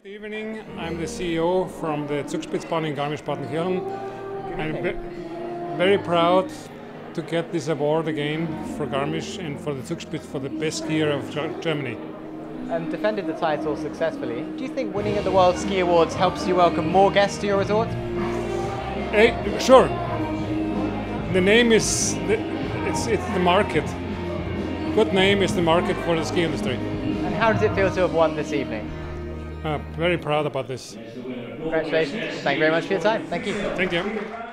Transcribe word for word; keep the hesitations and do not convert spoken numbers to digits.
Good evening. I'm the C E O from the Zugspitzbahn in Garmisch, Partenkirchen. I'm ve very proud to get this award again for Garmisch and for the Zugspitz for the best skier of Germany. And defended the title successfully. Do you think winning at the World Ski Awards helps you welcome more guests to your resort? Hey, sure. The name is the, it's it's the market. Good name is the market for the ski industry. And how does it feel to have won this evening? Uh, very proud about this. Congratulations. Thank you very much for your time. Thank you. Thank you.